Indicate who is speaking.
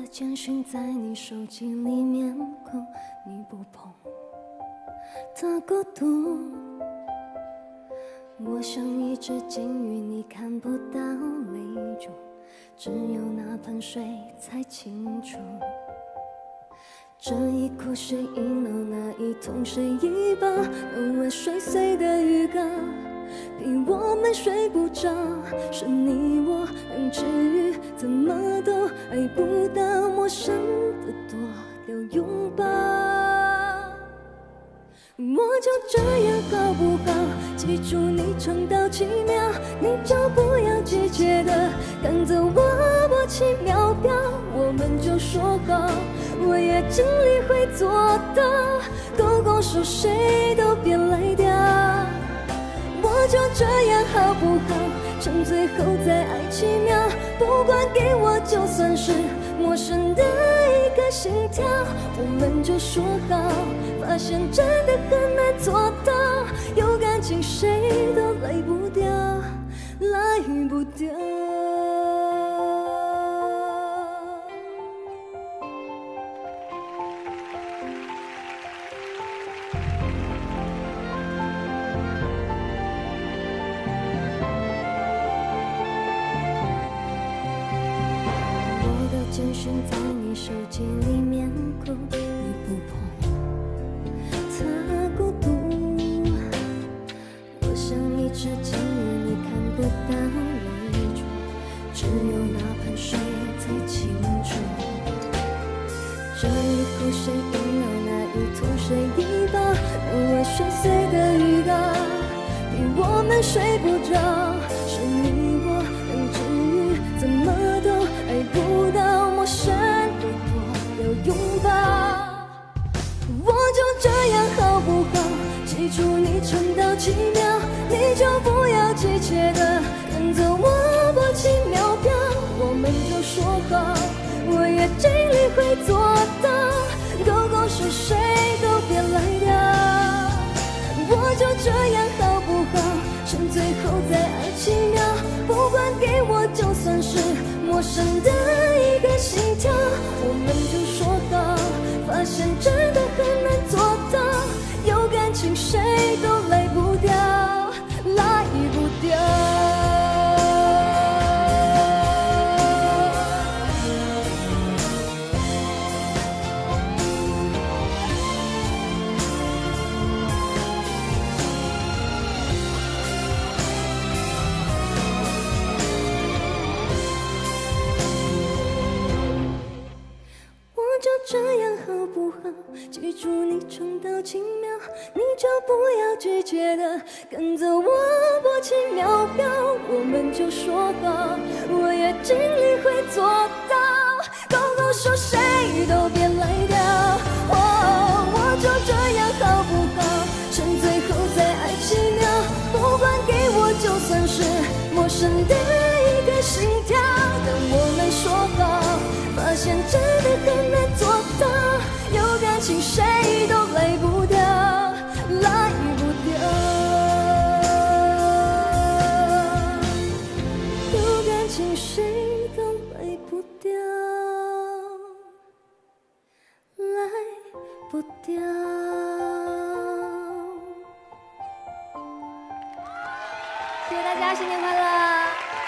Speaker 1: 简讯在你手机里面哭，你不碰的孤独。我像一只金鱼，你看不到泪珠，只有那盆水才清楚。这一哭谁遗漏，那一痛谁一把，让我睡碎的预告，逼我们睡不着。是你我能治愈，怎么都爱不到陌生的多了拥抱。我就这样好不好？记住你撑到奇妙，你就不要急切的赶走我轻描表，我们就说好，我也尽力会做到，勾勾手谁都别来掉。我就这样好不好？趁最后再爱奇妙，不管给我就算是陌生的一个心跳，我们就说好，发现真的很难做到，有感情谁都来不掉，来不掉。简讯在你手机里面哭，你不碰它孤独。我像一只金鱼，你看不到泪珠，只有那盆水最清楚。这一哭谁遗漏，那一痛谁一把，让我睡碎的预告，逼我们睡不着。是你我能治愈，怎么都爱不到陌生的多了拥抱。我就这样好不好？记住你撑到奇妙，你就不要急切的赶走我轻描表，我们就说好，我也尽力会做到，勾勾手谁都别来掉。我就这样好不好？趁最后再爱奇妙，不管给我就算是陌生的一个心跳，我们就说好，发现真的很难做到，有感情谁都来不掉，来不掉。就这样好不好？记住你撑到奇妙，你就不要急切的赶走我轻描表，我们就说好，我也尽力会做到，勾勾手谁都别来掉。我就这样好不好？趁最后再爱奇妙，不管给我就算是陌生的一个心跳，但我们说好，发现真的很难做到，有感情谁都来不掉，来不掉。有感情谁都来不掉，来不掉。
Speaker 2: 谢谢大家，新年快乐！